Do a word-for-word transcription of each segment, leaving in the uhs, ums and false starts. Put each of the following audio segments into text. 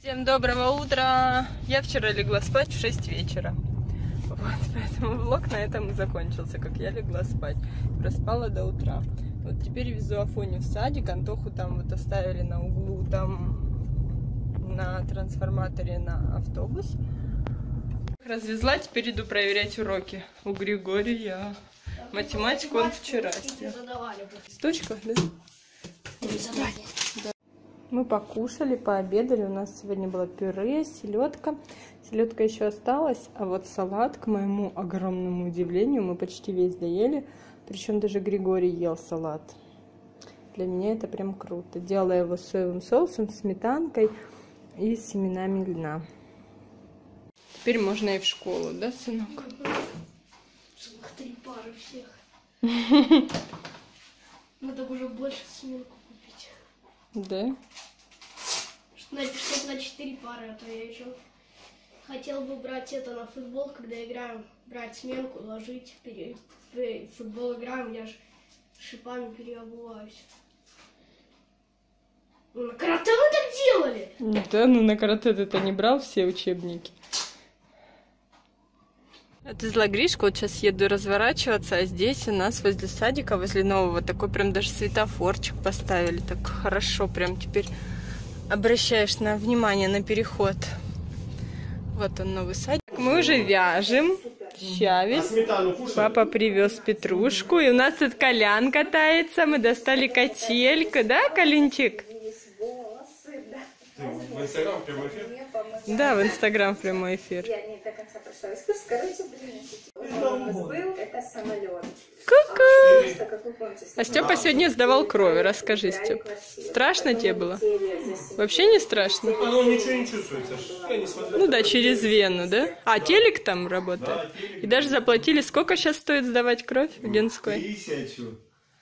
Всем доброго утра! Я вчера легла спать в шесть вечера. Вот, поэтому влог на этом и закончился, как я легла спать. Проспала до утра. Вот теперь везу Афоню в садик. Антоху там вот оставили на углу, там на трансформаторе на автобус. Развезла, теперь иду проверять уроки у Григория. Математику он вчера сделал. Листочка, да? Да. Мы покушали, пообедали. У нас сегодня было пюре, селедка. Селедка еще осталась, а вот салат, к моему огромному удивлению, мы почти весь доели. Причем даже Григорий ел салат. Для меня это прям круто. Делала его с соевым соусом, сметанкой и с семенами льна. Теперь можно и в школу, да, сынок? Три пары всех. Надо уже больше сменку купить. Да? Чтобы на четыре пары, а то я еще хотел бы брать это на футбол, когда играем, брать сменку, ложить, пере... в футбол играем, я же шипами переобуваюсь. Ну, на карате мы так делали! Да, ну на карате ты-то не брал все учебники. Отвезла Гришку, вот сейчас еду разворачиваться, а здесь у нас возле садика, возле нового, такой прям даже светофорчик поставили, так хорошо, прям теперь обращаешь на внимание на переход. Вот он, новый садик. Мы уже вяжем, щавель, папа привез петрушку, и у нас тут Колян катается, мы достали котельку, да, Колинчик? В Инстаграм прямой эфир? Да, в Инстаграм прямой эфир. Я не до конца прошла экскурс. Короче, блин, у нас был это самолет. Ку-ку! А Степа сегодня сдавал кровь. Расскажи, Степ. Страшно тебе было? Вообще не страшно? А ну ничего не чувствуется. Я не смотрю. Ну да, через вену, да? А телек там работает? И даже заплатили. Сколько сейчас стоит сдавать кровь в Денской? Тысячу.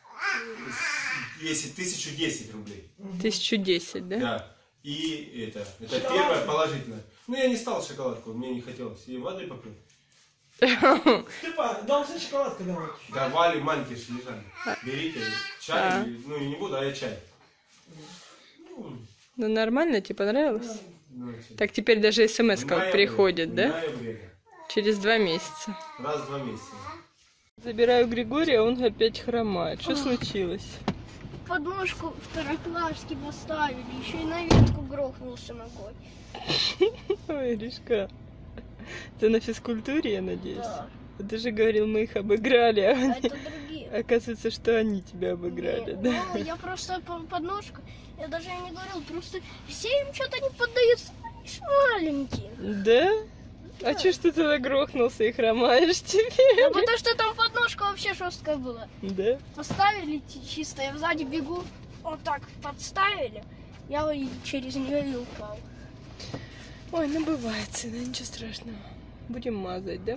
Если тысячу десять рублей. Тысячу десять, да? Да. И это, это первое положительное. Ну я не стал шоколадку, мне не хотелось. И водой попил. Степа, должны шоколадку давать. Давали, манки ж лежали. Берите чай, А. ну и не буду, а я чай. Ну, Ну нормально, тебе понравилось? ну, это- Так теперь даже смс-ка в ноябре, приходит, в да? ноябре. Через два месяца. Раз в два месяца. Забираю Григория, он опять хромает. Что случилось? Подножку второклашки поставили, еще и на ветку грохнулся ногой. Ой, Гришка. Ты на физкультуре, я надеюсь? Да. Ты же говорил, мы их обыграли, а А они... это другие. Оказывается, что они тебя обыграли, Не, да? Ну, я просто по- подножку, я даже и не говорил, просто все им что-то не поддаются, они ж маленькие. Да? А чё ж ты тогда грохнулся и хромаешь теперь? Ну, потому что там подножка вообще жесткая была. Да? Поставили ти- чисто, я сзади бегу, вот так подставили, я и через нее и упал. Ой, ну бывает, сына, ничего страшного. Будем мазать, да?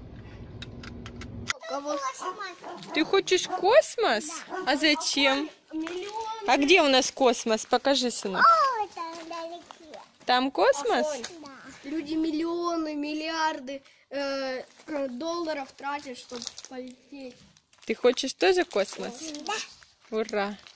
Кого? Ты хочешь космос? А зачем? Миллион. А где у нас космос? Покажи, сынок. Там космос? Люди миллионы, миллиарды э, долларов тратят, чтобы полететь. Ты хочешь тоже космос? Да. Ура.